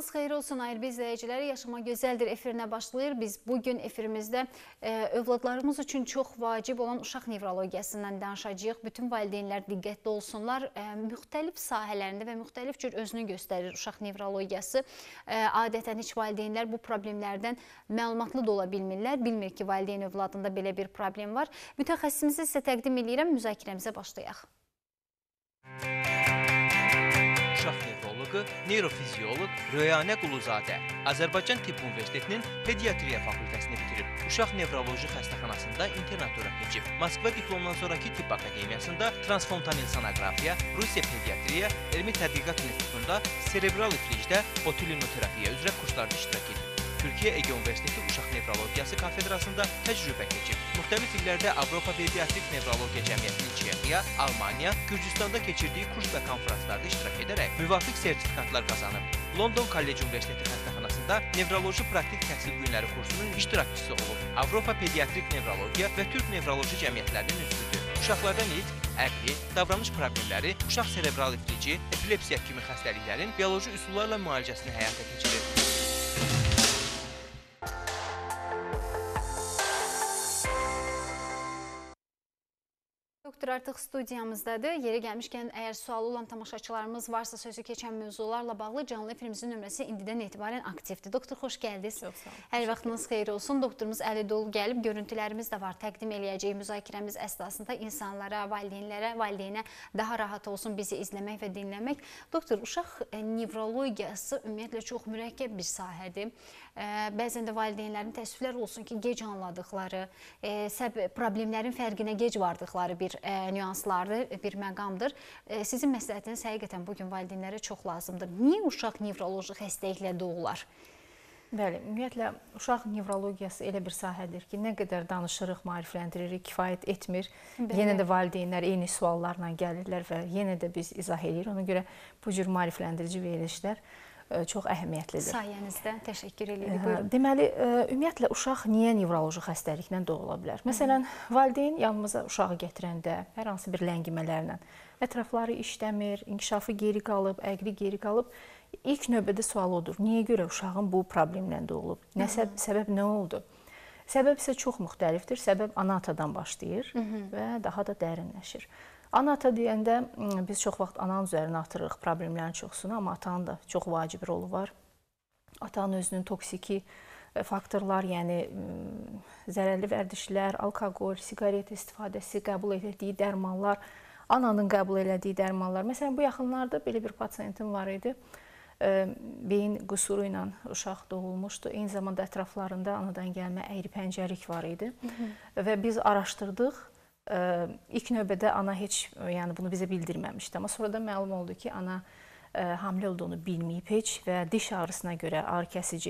vaxtınız xeyir olsun Ayrı izləyiciləri. Yaşama Gözəldir efirinə başlayır. Biz bugün efirimizdə övladlarımız üçün çox vacib olan uşaq nevrologiyasından danışacağıq. Bütün valideynlər diqqətli olsunlar. Müxtəlif sahələrində və müxtəlif cür özünü göstərir uşaq nevrologiyası. Adətən heç valideynlər bu problemlərdən məlumatlı da ola bilmirlər. Bilmir ki, valideyn övladında belə bir problem var. Mütəxəssisimizi sizə təqdim edirəm. Müzakirəmizə başlayaq. Uşaq nevroloqu, neyrofizioloq Röyanə Quluzadə Azərbaycan Tibb Universitetinin Pediatriya fakültəsini bitirib. Uşaq nevroloji xəstəxanasında internatura keçib. Moskva diplomdan sonraki Tibb Akademiyasında transfontanil sonografiya, Rusiya Pediatriya, Elmi Tədqiqat İnstitutunda serebral iflicdə botulinoterapiya üzrə kurslarda iştirak edib. Türkiyə Ege Universiteti Uşaq Nevrologiyası kafedrasında təcrübə keçib. Müxtəlif illərdə Avropa Pediatrik Nevrologiya Cəmiyyətinin Çexiya, Almaniya, Gürcüstanda keçirdiyi kurs və konferanslarda iştirak edərək müvafiq sertifikatlar qazanıb. London College Universiteti xəstəxanasında nevroloji praktik təhsil günləri kursunun iştirakçısı olub. Avropa Pediatrik Nevrologiya və Türk Nevroloji Cəmiyyətlərinin üzvüdür. Uşaqlarda nitq, əqli, davranış problemləri, uşaq serebral iflici, epilepsiya kimi xəstəliklərin bioloji üsullarla müalicəsini həyata keçirir. Doktor artıq studiyamızdadır. Yeri gəlmişkən, əgər sualı olan tamaşaçılarımız varsa, sözü keçən mövzularla bağlı canlı efirimizin nömrəsi indidən etibarən aktivdir. Doktor, xoş gəldiniz. Çox sağ olun. Hər vaxtınız xeyir olsun. Doktorumuz əli dolu gəlib, görüntülərimiz də var. Təqdim eləyəcək müzakirəmiz əsnasında insanlara, valideynə daha rahat olsun bizi izləmək və dinləmək. Doktor, uşaq nevrologiyası ümumiyyətlə çox mürəkkəb bir sahədir. Bəzən də valideynlərin təəssüflər olsun ki, gec anladıqları, problemlərin fərqinə gec vardıqları bir nüanslardır, bir məqamdır. Sizin məsləhətiniz həqiqətən bugün valideynlərə çox lazımdır. Niyə uşaq nevroloji xəstəliklə doğurlar? Bəli, ümumiyyətlə, uşaq nevrologiyası elə bir sahədir ki, nə qədər danışırıq, maarifləndiririk, kifayət etmir. Yenə də valideynlər eyni suallarla gəlirlər və yenə də biz izah edirik. Ona görə bu cür maarifləndirici verilişlər çox əhəmiyyətlidir. Sayənizdə təşəkkür edirik. Deməli, ümumiyyətlə, uşaq niyə nevroloji xəstəliklə doğula bilər? Məsələn, valideyn yanımıza uşağı gətirəndə hər hansı bir ləngimələrlə ətrafları işləmir, inkişafı geri qalıb, əqli geri qalıb. İlk növbədə sual odur, niyə görə uşağın bu problemlə doğulub? Səbəb nə oldu? Səbəb isə çox müxtəlifdir. Səbəb ana-atadan başlayır və daha da dərinləşir. Ana-ata deyəndə biz çox vaxt ananın üzərinə atırıq problemlərin çoxsunu, amma atanın da çox vacib rolu var. Atanın özünün toksiki faktorlar, yəni zərərli vərdişlər, alkoqol, siqaret istifadəsi, qəbul etdiyi dərmanlar, ananın qəbul etdiyi dərmanlar. Məsələn, bu yaxınlarda belə bir pasiyentim var idi. Beyin qüsuru ilə uşaq doğulmuşdu. Eyni zamanda ətraflarında anadan gəlmə əyri pəncərik var idi. Və biz araşdırdıq. İlk növbədə ana heç bunu bizə bildirməmişdi. Amma sonra da məlum oldu ki, ana hamilə olduğunu bilməyib heç və diş ağrısına görə ağır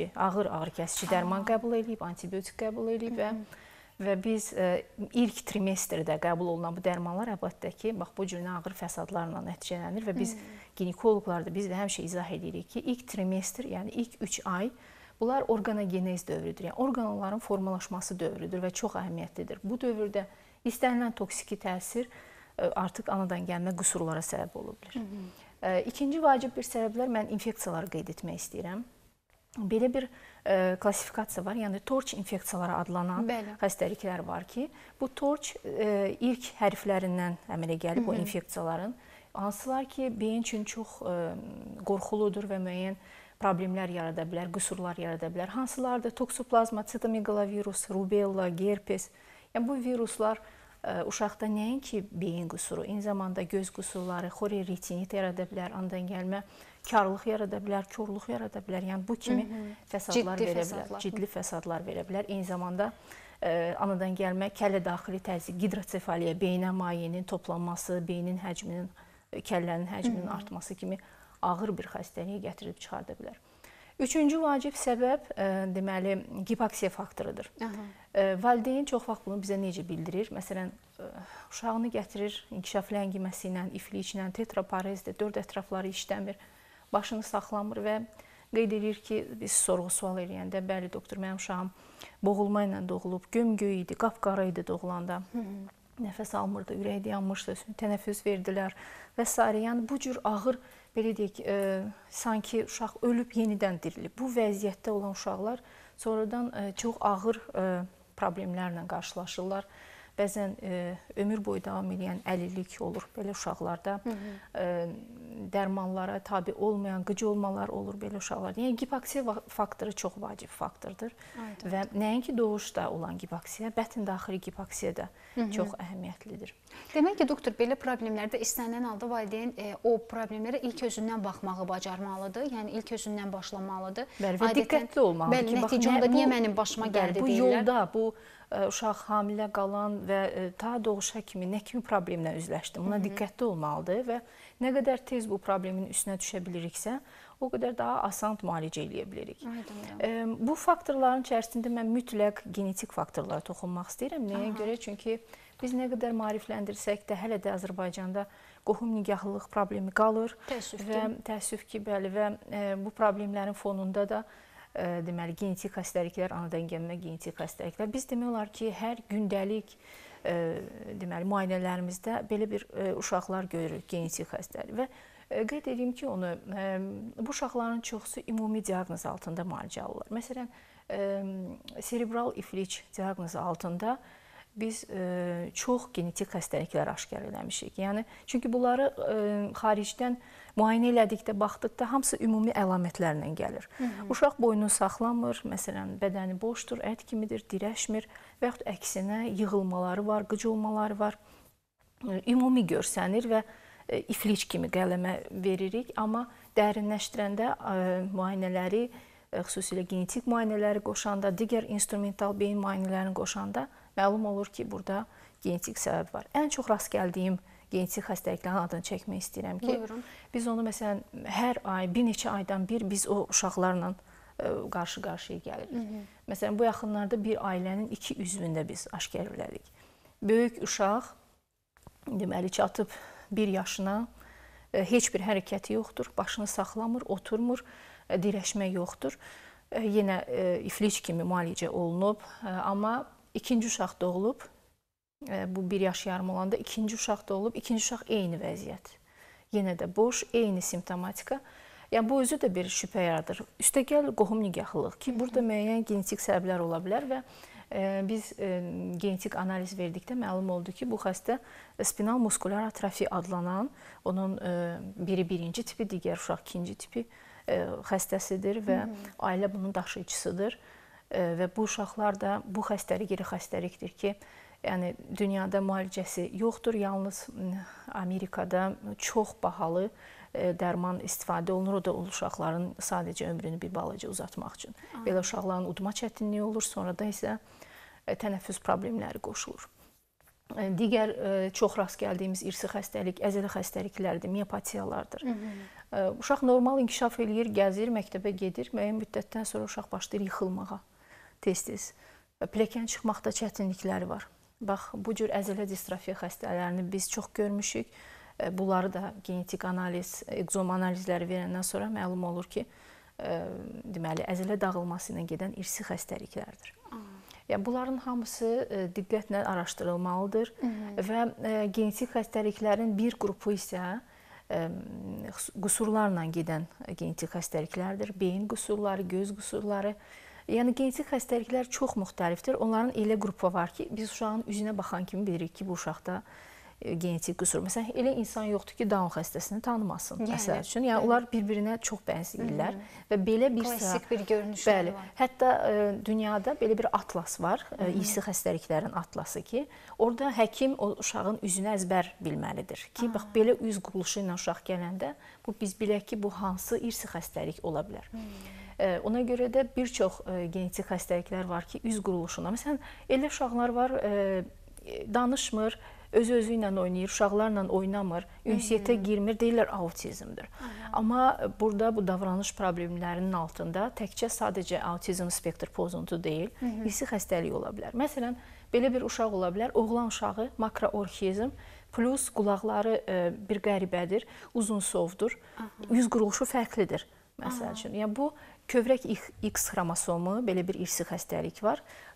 kəsici dərman qəbul edib, antibiotik qəbul edib və biz ilk trimestrdə qəbul olunan bu dərmanlar əlbəttə ki, bu cür ağır fəsadlarla nəticələnir və biz ginekoloqlar da biz də həmişə izah edirik ki, ilk trimestr, yəni ilk 3 ay bunlar orqanogenez dövrüdür. Yəni orqanların formalaşması dövrüdür və çox əhəmiyyətlidir. Bu dövrdə İstənilən toksiki təsir artıq anadan gəlmə qüsurlara səbəb ola bilər. İkinci vacib bir səbəblər, mən infeksiyaları qeyd etmək istəyirəm. Belə bir klasifikasiya var, yəni torç infeksiyaları adlanan xəstəliklər var ki, bu torç ilk hərflərindən əmələ gəlib o infeksiyaların, hansılar ki, beyin üçün çox qorxuludur və müəyyən problemlər yarada bilər, qüsurlar yarada bilər. Hansılardır? Toksoplazma, sitomegalovirus, rubella, gerpes. Yəni, bu viruslar uşaqda nəinki beyin qüsuru, eyni zamanda göz qüsurları, xorioretinit yarada bilər, anadan gəlmə karlıq yarada bilər, korluq yarada bilər. Yəni, bu kimi fəsadlar verə bilər, ciddi fəsadlar verə bilər. Eyni zamanda anadan gəlmə kəllə daxili təzyiq, hidrosefaliya, beyinə mayenin toplanması, beynin həcminin, kəllənin həcminin artması kimi ağır bir xəstəliyə gətirib çıxarda bilər. Üçüncü vacib səbəb, deməli, hipoksiya faktorudur. Valideyn çox vaxt bunu bizə necə bildirir? Məsələn, uşağını gətirir, inkişaf ləngiməsi ilə, ifliclə, tetraparezdir, dörd ətrafları işləmir, başını saxlamır və qeyd edir ki, biz sorğu-sual eləyəndə, bəli, doktor, mənim uşağım boğulma ilə doğulub, gömgöy idi, qapqara idi doğulanda. nəfəs almırdı, ürəyi dayanmışdı, tənəffüs verdilər və s. Yəni bu cür ağır, belə deyək, sanki uşaq ölüb yenidən dirilib. Bu vəziyyətdə olan uşaqlar sonradan çox ağır problemlərlə qarşılaşırlar. Bəzən ömür boyu davam edən əlillik olur belə uşaqlarda. Dərmanlara tabi olmayan qıcı olmalar olur belə uşaqlarda. Yəni gipoksiya faktoru çox vacib faktordur. Və nəinki doğuşda olan gipoksiya, bətin daxili gipoksiya da çox əhəmiyyətlidir. Demək ki, doktor, belə problemlərdə istənilən halda valideyn o problemlərə ilk özündən baxmağı bacarmalıdır. Yəni ilk özündən başlamalıdır. Bəli, və diqqətli olmalıdır. Bəli, nəticə onda niyə mənim başıma gəldi deyirlər. Bu yolda, bu uşaq hamilə qalan və ta doğuşa kimi nə kimi problemlə üzləşdi, buna diqqətli olmalıdır və nə qədər tez bu problemin üstünə düşə biliriksə, o qədər daha asan müalicə eləyə bilirik. Bu faktorların içərisində mən mütləq genetik faktorlara toxunmaq istəyirəm. Nəyə görə? Çünki biz nə qədər maarifləndirsək də hələ də Azərbaycanda qohum nigahlılıq problemi qalır. Təəssüf ki, bəli, və bu problemlərin fonunda da deməli, genetik xəstəliklər, anadan gəlmə genetik xəstəliklər. Biz demək olar ki, hər gündəlik deməli, müayinələrimizdə belə bir uşaqlar görürük, genetik xəstəlik. Və qeyd edeyim ki, onu, bu uşaqların çoxusu ümumi diaqnoz altında müalicə alırlar. Məsələn, serebral iflic diaqnozu altında biz çox genetik xəstəliklər aşkar eləmişik. Yəni, çünki bunları xaricdən müayinə elədikdə, baxdıqda hamısı ümumi əlamətlərlə gəlir. Uşaq boynu saxlamır, məsələn, bədəni boşdur, ət kimidir, dirəşmir və yaxud əksinə yığılmaları var, qıcı olmaları var. Ümumi görsənir və iflic kimi qələmə veririk, amma dərinləşdirəndə müayinələri, xüsusilə genetik müayinələri qoşanda, digər instrumental beyin müayinələrini qoşanda məlum olur ki, burada genetik səbəb var. Ən çox rast gəldiyim genetik xəstəliklərin adını çəkmək istəyirəm ki, biz onu məsələn hər ay, bir neçə aydan bir biz o uşaqlarla qarşı-qarşıya gəlirik. Məsələn, bu yaxınlarda bir ailənin 2 üzvündə biz aşkar elədik. Böyük uşaq, deməli, çatıb 1 yaşına, heç bir hərəkəti yoxdur, başını saxlamır, oturmur, dirəşmək yoxdur. Yenə iflic kimi müalicə olunub, amma ikinci uşaq doğulub, bu 1 yaş yarım olanda ikinci uşaq doğulub, ikinci uşaq eyni vəziyyət. Yenə də boş, eyni simptomatika. Yəni, bu özü də bir şübhə yaradır. Üstəgəl qohum nigahlılıq ki, burada müəyyən genetik səbəblər ola bilər və biz genetik analiz verdikdə məlum oldu ki, bu xəstə spinal muskulyar atrofi adlanan, onun biri 1-ci tipi, digər uşaq 2-ci tipi xəstəsidir və ailə bunun daşıyıcısıdır. Və bu uşaqlar da bu xəstəlik iri xəstəlikdir ki, yəni dünyada müalicəsi yoxdur, yalnız Amerikada çox bahalı dərman istifadə olunur, o da uşaqların sadəcə ömrünü bir balaca uzatmaq üçün. Belə uşaqların udma çətinliyi olur, sonra da isə tənəffüs problemləri qoşulur. Digər çox rast gəldiyimiz irsi xəstəlik, əzələ xəstəliklərdir, miopatiyalardır. Uşaq normal inkişaf eləyir, gəzir, məktəbə gedir, müəyyən müddətdən sonra uşaq başlayır yıxılmağa tez-tez. Pilləkən çıxmaqda çətinlikləri var. Bax, bu cür əzələ distrofiya xəstələrini biz çox görmüşük. Bunları da genetik analiz, egzom analizləri verəndən sonra məlum olur ki, deməli, əzələ dağılması ilə gedən irsi xəstəliklərdir. Yəni, bunların hamısı diqqətlə araşdırılmalıdır və genetik xəstəliklərin bir qrupu isə qüsurlarla gedən genetik xəstəliklərdir. Beyin qüsurları, göz qüsurları. Yəni, genetik xəstəliklər çox müxtəlifdir. Onların elə qrupu var ki, biz uşağın üzünə baxan kimi bilirik ki, bu uşaqda genetik qüsur. Məsələn, elə insan yoxdur ki, Down xəstəsini tanımasın. Məsəl üçün, yəni onlar bir-birinə çox bənzəyirlər və belə bir klassik bir görünüşləri var. Hətta dünyada belə bir atlas var, irsi xəstəliklərin atlası ki, orada həkim o uşağın üzünü əzbər bilməlidir ki, bax belə üz quruluşu ilə uşaq gələndə biz bilək ki, bu hansı irsi xəstəlik ola bilər. Ona görə də bir çox genetik xəstəliklər var ki, üz quruluşuna. Məsələn, elə uşaqlar var, danışmır, öz-özü ilə oynayır, uşaqlarla oynamır, ünsiyyətə girmir, deyirlər autizmdir. Amma burada bu davranış problemlərinin altında təkcə sadəcə autizm spektr pozuntu deyil, irsi xəstəlik ola bilər. Məsələn, belə bir uşaq ola bilər, oğlan uşağı makroorxizm, plus qulaqları bir qəribədir, uzun sovdur, yüz quruluşu fərqlidir. Məsəl üçün, yəni bu kövrək X xromosomu, belə bir irsi xəstəlik var.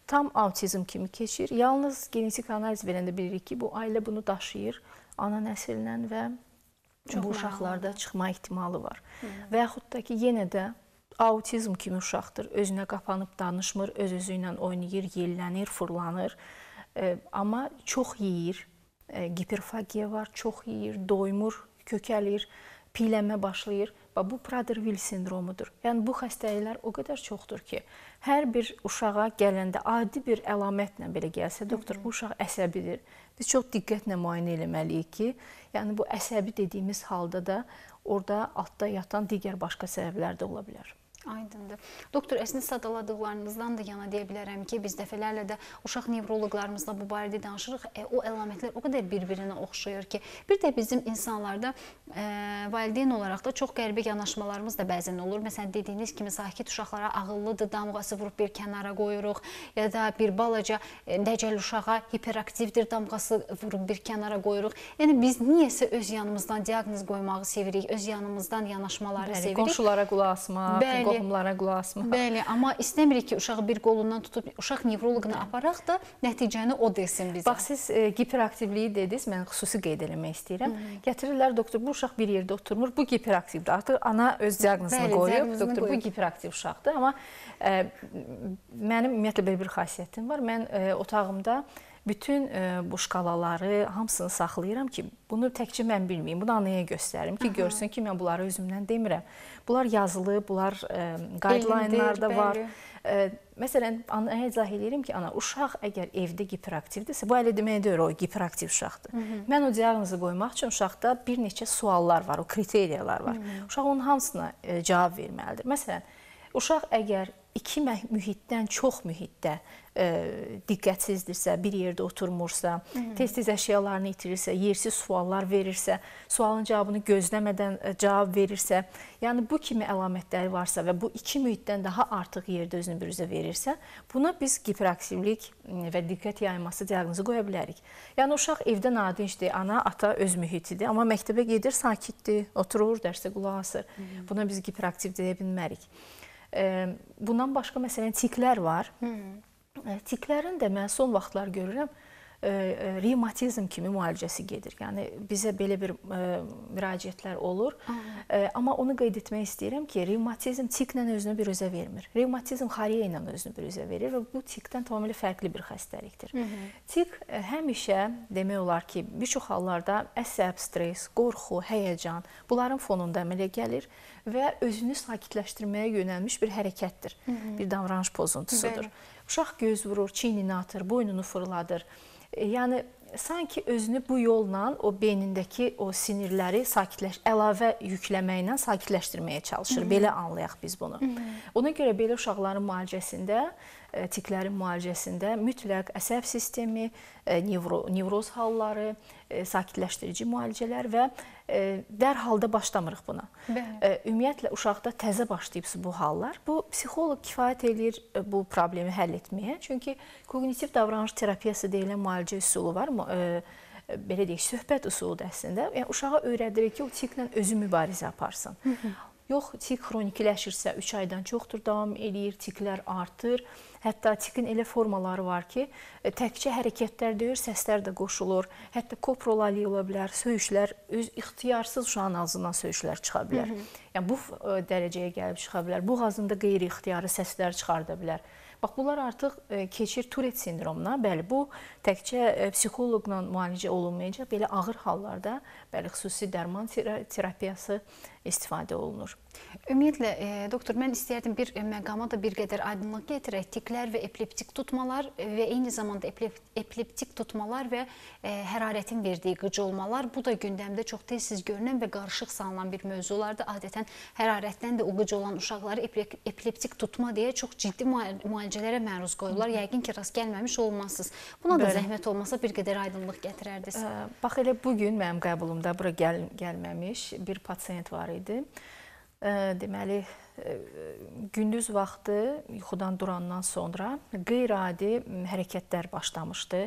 tam autizm kimi keçir. Yalnız genetik analiz verəndə bilirik ki, bu ailə bunu daşıyır ana nəsillə və bu uşaqlarda çıxma ehtimalı var. Və yaxud da ki, yenə də autizm kimi uşaqdır. Özünə qapanıb danışmır, öz-özü ilə oynayır, yellənir, fırlanır. Amma çox yeyir, hiperfagiya var, çox yeyir, doymur, kökəlir, piylənmə başlayır. Bu Prader-Willi sindromudur. Yəni bu xəstəliklər o qədər çoxdur ki, hər bir uşağa gələndə adi bir əlamətlə belə gəlsə, doktor, bu uşaq əsəbidir. Biz çox diqqətlə müayinə eləməliyik ki, yəni bu əsəbi dediyimiz halda da orada altda yatan digər başqa səbəblər də ola bilər. Aydındır. Doktor, əslində sadaladıqlarınızdan da yana deyə bilərəm ki, biz dəfələrlə də uşaq nevroloqlarımızla bu barədə danışırıq. O əlamətlər o qədər bir-birinə oxşayır ki, bir də bizim insanlarda valideyn olaraq da çox qəribə yanaşmalarımız da bəzən olur. Məsələn, dediyiniz kimi sakit uşaqlara ağıllıdır, damğası vurub bir kənara qoyuruq ya da bir balaca dəcəl uşağa hiperaktivdir, damğası vurub bir kənara qoyuruq. Yəni biz niyəsə öz yanımızdan diaqnoz qoymağı sevirik, öz yanımızdan yanaşmaları sevirik. Qonşulara qulaq asmaq, qohumlara qulaq asmaq. Bəli, amma istəmirik ki, uşağı bir qolundan tutub uşaq nevroloquna aparaq da nəticəni o desin bizə. Bax, siz hiperaktivliyi dediniz, mən xüsusi qeyd eləmək istəyirəm. Gətirirlər, doktor, bu uşaq bir yerdə oturmur, bu hiperaktivdir. Artıq ana öz diaqnozunu qoyub, doktor, bu hiperaktiv uşaqdır. Amma mənim ümumiyyətlə belə bir xasiyyətim var. Mən otağımda bütün bu şkalaları hamısını saxlayıram ki, bunu təkcə mən bilməyim, bunu anaya göstərim ki, görsün ki, mən bunları özümdən demirəm. Bunlar yazılı, bunlar guideline-larda var. Məsələn, anaya izah edirəm ki, ana, uşaq əgər evdə hiperaktivdirsə, bu elə demək deyil, o hiperaktiv uşaqdır. Mən o diaqnozu qoymaq üçün uşaqda bir neçə suallar var, o kriteriyalar var. Uşaq onun hamısına cavab verməlidir. Məsələn, uşaq əgər iki mühitdən çox mühitdə diqqətsizdirsə, bir yerdə oturmursa, tez-tez əşyalarını itirirsə, yersiz suallar verirsə, sualın cavabını gözləmədən cavab verirsə, yəni bu kimi əlamətləri varsa və bu iki mühitdən daha artıq yerdə özünü büruzə verirsə, buna biz hiperaktivlik və diqqət yayması diaqnozu qoya bilərik. Yəni uşaq evdə nadincdir, ana, ata öz mühitidir, amma məktəbə gedir, sakitdir, oturur, dərsə qulaq asır. Buna biz hiperaktiv deyə bilmərik. Bundan başqa, məsələn, tiklər var. Tiklərin də mən son vaxtlar görürəm, revmatizm kimi müalicəsi gedir. Yəni, bizə belə bir müraciətlər olur. Amma onu qeyd etmək istəyirəm ki, revmatizm tiklə özünü büruzə vermir. Revmatizm xariyə ilə özünü büruzə verir və bu tikdən tamamilə fərqli bir xəstəlikdir. Tik həmişə demək olar ki, bir çox hallarda əsəb, stres, qorxu, həyəcan, bunların fonunda əmələ gəlir və özünü sakitləşdirməyə yönəlmiş bir hərəkətdir, bir davranış pozuntusudur. Uşaq göz vurur, çiynini atır, boynunu fırladır. Yəni, sanki özünü bu yolla o beynindəki o sinirləri əlavə yükləməklə sakitləşdirməyə çalışır. Belə anlayaq biz bunu. Ona görə belə uşaqların müalicəsində, tiklərin müalicəsində mütləq əsəb sistemi, nevroz halları, sakitləşdirici müalicələr və dərhalda başlamırıq buna. Ümumiyyətlə, uşaqda təzə başlayıbsa bu hallar, bu psixoloq kifayət edir bu problemi həll etməyə. Çünki kognitiv davranış terapiyası deyilən müalicə üsulu var, belə deyək, söhbət üsuludur əslində. Yəni, uşağa öyrədirik ki, o tiklə özü mübarizə aparsın. Yox, tik xronikiləşirsə 3 aydan çoxdur davam eləyir, tiklər artır. Hətta tikin elə formaları var ki, təkcə hərəkətlər deyir, səslər də qoşulur. Hətta koprolali ola bilər, söyüşlər, öz ixtiyarsız uşağın ağzından söyüşlər çıxa bilər. Yəni, bu dərəcəyə gəlib çıxa bilər. Boğazında qeyri-ixtiyari səslər çıxarda bilər. Bax, bunlar artıq keçir Turet sindromuna. Bəli, bu təkcə psixoloqla müalicə olunmayacaq. Belə ağır hallarda xüsusi dərman terapiyası istifadə olunur. Ümumiyyətlə, doktor, mən istəyərdim bir məqama da bir qədər aydınlıq gətirək. Tiklər və epileptik tutmalar və eyni zamanda epileptik tutmalar və hərarətin verdiyi qıcılmalar. Bu da gündəmdə çox tez-tez görünən və qarışıq salınan bir mövzulardır. Adətən hərarətdən də o qıc olan uşaqları epileptik tutma deyə çox ciddi müalicələrə məruz qoyurlar. Yəqin ki, rast gəlməmiş olmazsınız. Buna da zəhmət olmasa bir qədər aydınlıq gətirərdiniz. Bax, elə bugün mənim qəbulumda bura gəlməmiş bir pasiyent var idi. Deməli, gündüz vaxtı yuxudan durandan sonra qeyri-adi hərəkətlər başlamışdı.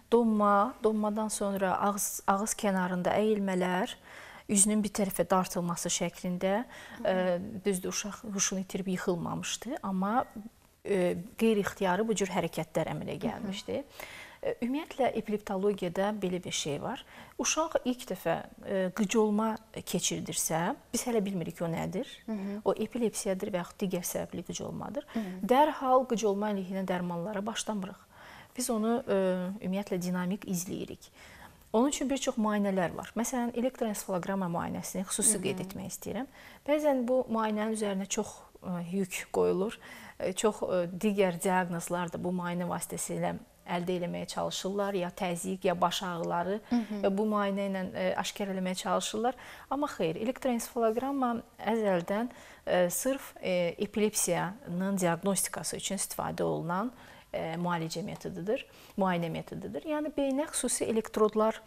Donmadan sonra ağız kənarında əyilmələr, üzünün bir tərəfə dartılması şəklində. Düzdür, uşaq huşunu itirib yıxılmamışdı, amma qeyri-ixtiyari bu cür hərəkətlər əmələ gəlmişdi. Ümumiyyətlə, epileptologiyada belə bir şey var. Uşaq ilk dəfə qıcolma keçirdirsə, biz hələ bilmirik o nədir. O epilepsiyadır və yaxud digər səbəbli qıcolmadır. Dərhal qıcolma əleyhinə dərmanlara başlamırıq. Biz onu ümumiyyətlə dinamik izləyirik. Onun üçün bir çox müayinələr var. Məsələn, elektroensefaloqrama müayinəsini xüsusi qeyd etmək istəyirəm. Bəzən bu müayinənin üzərinə çox yük qoyulur. Çox digər diaqnozlar da bu müayinə vasitəsilə əldə etməyə çalışırlar, ya təzyiq, ya baş ağrıları bu müayinə ilə aşkar eləməyə çalışırlar. Amma xeyr, elektroensefaloqrama əzəldən sırf epilepsiyanın diaqnostikası üçün istifadə olunan müalicə metodudur, müayinə metodudur. Yəni beyinə xüsusi elektrodlar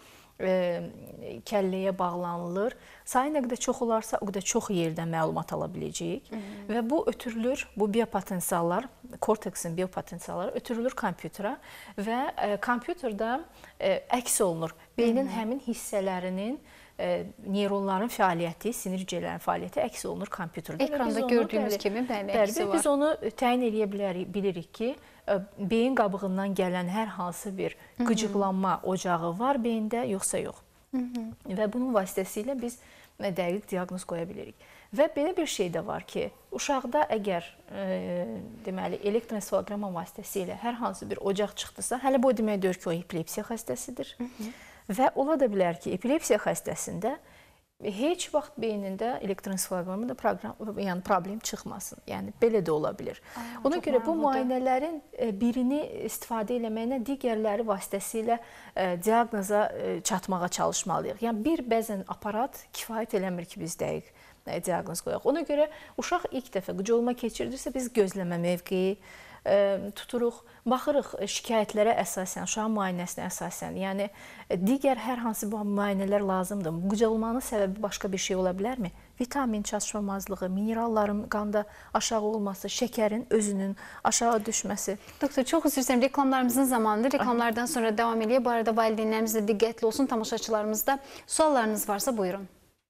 kəlləyə bağlanılır. Sayı nə qədər çox olarsa, o qədər çox yerdən məlumat ala biləcəyik. Və bu ötürülür, bu biopotensiallar, korteksin biopotensialları ötürülür kompüterə və kompüterdə əks olunur. Beynin həmin hissələrinin, neyronların fəaliyyəti, sinir hüceyrələrinin fəaliyyəti əks olunur kompüterdə. Ekranda gördüyümüz kimi bəli, əksi var. Biz onu təyin edə bilirik ki, beyin qabığından gələn hər hansı bir qıcıqlanma ocağı var beyində, yoxsa yox. Və bunun vasitəsilə biz dəqiq diaqnoz qoya bilirik. Və belə bir şey də var ki, uşaqda əgər deməli elektroensefaloqrama vasitəsilə hər hansı bir ocaq çıxdısa, hələ bu o demək deyir ki, o epilepsiya xəstəsidir. Və ola da bilər ki, epilepsiya xəstəsində heç vaxt beynində elektroensefaloqramada problem çıxmasın. Yəni belə də ola bilər. Ona görə bu müayinələrin birini istifadə eləməklə digərləri vasitəsilə diaqnoza çatmağa çalışmalıyıq. Yəni bir bəzən aparat kifayət eləmir ki, biz dəqiq diaqnoz qoyaq. Ona görə uşaq ilk dəfə qıcolma keçirdirsə, biz gözləmə mövqeyi tuturuq, baxırıq şikayətlərə əsasən, uşağın müayinəsinə əsasən. Yəni digər hər hansı bu müayinələr lazımdır. Qıcolmanın səbəbi başqa bir şey ola bilərmi? Vitamin çatışmamazlığı, mineralların qanda aşağı olması, şəkərin özünün aşağı düşməsi. Doktor, çox üzr istəyirəm, reklamlarımızın zamanıdır. Reklamlardan sonra davam edək. Bu arada valideynlərimiz də diqqətli olsun, tamaşaçılarımız da. Suallarınız varsa buyurun.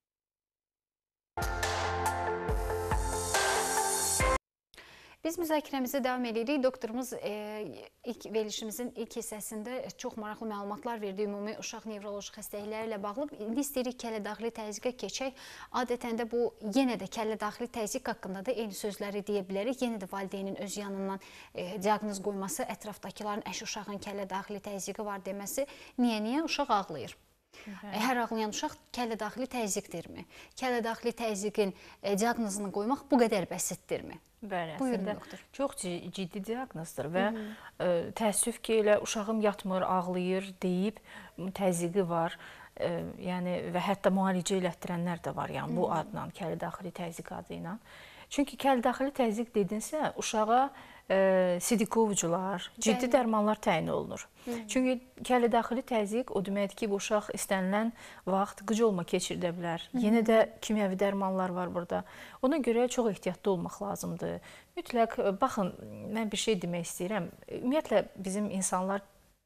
Biz müzakirəmizə davam edirik. Doktorumuz verilişimizin ilk hissəsində çox maraqlı məlumatlar verdi ümumi uşaq nevroloji xəstəlikləri ilə bağlı. İndi istəyirik kəllə-daxili təzyiqə keçək. Adətən də bu yenə də kəllə-daxili təzyiq haqqında da eyni sözləri deyə bilərik. Yenə də valideynin öz yanından diaqnoz qoyması, ətrafdakıların uşağın kəllə-daxili təzyiqi var deməsi. Niyə? Uşaq ağlayır. Hər ağlayan uşaq kəllə-daxili təzyiqdirmi? Kəllə-daxili təzyiqin diaqnozunu qoymaq bu qədər bəsitdirmi? Bəli, əslində çox ciddi diaqnozdur və təəssüf ki, elə uşağım yatmır, ağlayır deyib təzyiqi var. Yəni və hətta müalicə elətdirənlər də var, yəni bu adla, kəllə-daxili təzyiq adı ilə. Çünki kəllə-daxili təzyiq dedinsə, uşağa sidikovucular, ciddi dərmanlar təyin olunur. Çünki kəllə-daxili təzyiq o deməkdir ki, bu uşaq istənilən vaxt qıcolma keçirdə bilər. Yenə də kimyəvi dərmanlar var burada. Ona görə çox ehtiyatlı olmaq lazımdır. Mütləq, baxın, mən bir şey demək istəyirəm. Ümumiyyətlə, bizim insanlar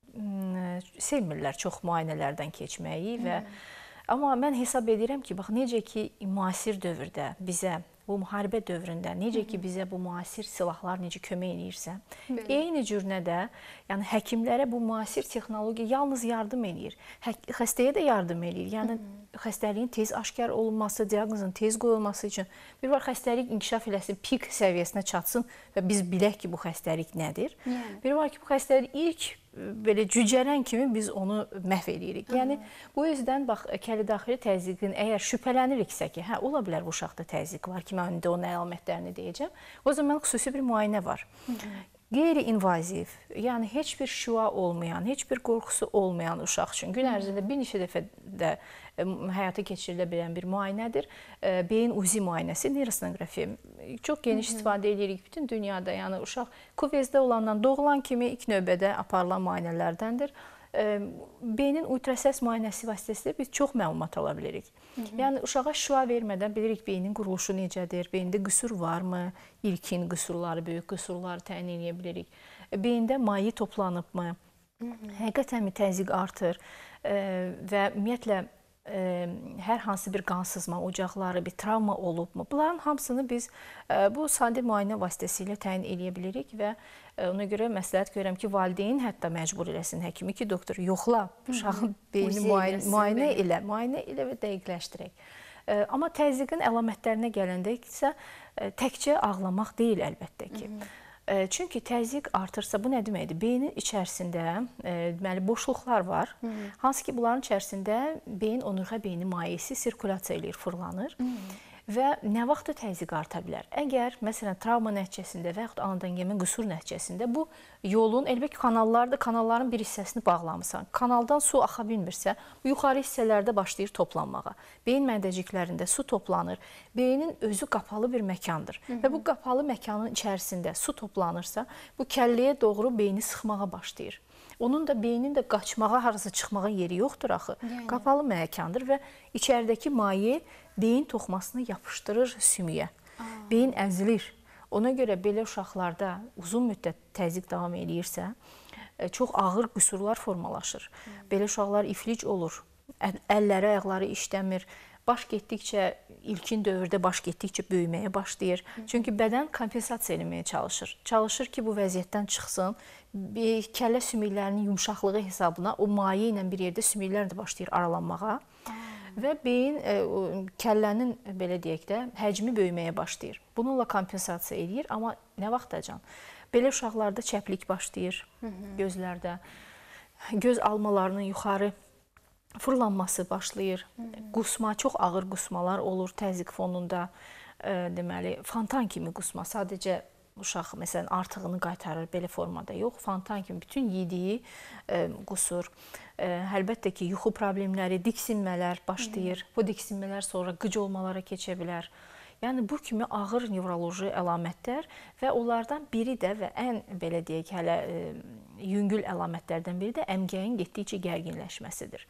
sevmirlər çox müayinələrdən keçməyi və amma mən hesab edirəm ki, bax, necə ki, müasir dövrdə bizə bu müharibə dövründə necə ki, bizə bu müasir silahlar necə kömək edirsə, eyni cürünə də, yəni həkimlərə bu müasir texnologiya yalnız yardım edir. Xəstəyə də yardım edir. Yəni xəstəliyin tez aşkar olunması, diaqnozun tez qoyulması üçün bir var xəstəlik inkişaf eləsin, pik səviyyəsinə çatsın və biz bilək ki, bu xəstəlik nədir. Bir var ki, bu xəstəlik ilk belə cücərən kimi biz onu məhv edirik. Yəni, bu yüzdən, bax, kəllə-daxili təzyiqin əgər şübhələniriksə ki, hə, ola bilər bu uşaqda təzyiq var ki, mən indi onun əlamətlərini deyəcəm, o zaman xüsusi bir müayinə var. Qeyri-invaziv, yəni heç bir şüa olmayan, heç bir qorxusu olmayan uşaq üçün gün ərzində bir neçə dəfə də həyata keçirilə bilən bir müayinədir. Beyin uzi müayinəsi, neyrosonografiya. Çox geniş istifadə edirik bütün dünyada. Yəni uşaq kuvezdə olandan doğulan kimi ilk növbədə aparılan müayinələrdəndir. Beynin ultrasəs müayinəsi vasitəsilə biz çox məlumat ala bilirik. Yəni uşağa şüa vermədən bilirik beynin quruluşu necədir, beyində qüsur varmı, ilkin qüsurları, böyük qüsurları təyin edə bilirik. Beyində maye toplanıbmı, həqiqətənmi təzyiq artır və ümumiyyətlə hər hansı bir qansızma, ocaqları, bir travma olubmu? Bunların hamısını biz bu sadə müayinə vasitəsilə təyin edə bilirik və ona görə məsləhət görürəm ki, valideyn hətta məcbur eləsin həkimi ki, doktor yoxla, uşağın beyni müayinə elə və dəqiqləşdirək. Amma təzyiqin əlamətlərinə gələndə isə təkcə ağlamaq deyil əlbəttə ki. Çünki təzyiq artırsa bu nə deməkdir? Beynin içərisində deməli boşluqlar var. Hansı ki bunların içərisində beyin onurğa beyni mayeəsi sirkulyasiya eləyir, fırlanır. Və nə vaxt təzyiq arta bilər? Əgər məsələn travma nəticəsində və yaxud anadan gəlmə qüsur nəticəsində bu yolun əlbəttə kanallardır, kanalların bir hissəsini bağlamısan. Kanaldan su axa bilmirsə, bu yuxarı hissələrdə başlayır toplanmağa. Beyin məndəciklərində su toplanır. Beynin özü qapalı bir məkandır və bu qapalı məkanın içərisində su toplanırsa, bu kəlləyə doğru beyni sıxmağa başlayır. Onun da beynin də qaçmağa, harasa çıxmağa yeri yoxdur axı. Qapalı məkandır və içəridəki maye beyin toxmasını yapışdırır sümüyə. Beyin əzilir. Ona görə belə uşaqlarda uzun müddət təzyiq davam edirsə, çox ağır qüsurlar formalaşır. Belə uşaqlar iflic olur. Əlləri, ayaqları işləmir. Baş getdikcə, ilkin dövrdə baş getdikcə böyüməyə başlayır. Çünki bədən kompensasiya eləməyə çalışır. Çalışır ki, bu vəziyyətdən çıxsın. Kəllə sümüklərinin yumşaqlığı hesabına o maye ilə bir yerdə sümüklər də başlayır aralanmağa. Və beyin, kəllənin, belə deyək də, həcmi böyüməyə başlayır. Bununla kompensasiya edir, amma nə vaxtacan? Belə uşaqlarda çəplik başlayır gözlərdə. Göz almalarının yuxarı fırlanması başlayır. Qusma, çox ağır qusmalar olur təzyiq fonunda. Deməli, fontan kimi qusma. Sadəcə uşaq məsələn artığını qaytarır belə formada yox. Fontan kimi bütün yediyi qusur. Əlbəttə ki, yuxu problemləri, diksinmələr başlayır. Bu diksinmələr sonra qıc olmalara keçə bilər. Yəni bu kimi ağır nevroloji əlamətlər və onlardan biri də və ən belə deyək hələ yüngül əlamətlərdən biri də əmgəyin getdikcə gərginləşməsidir.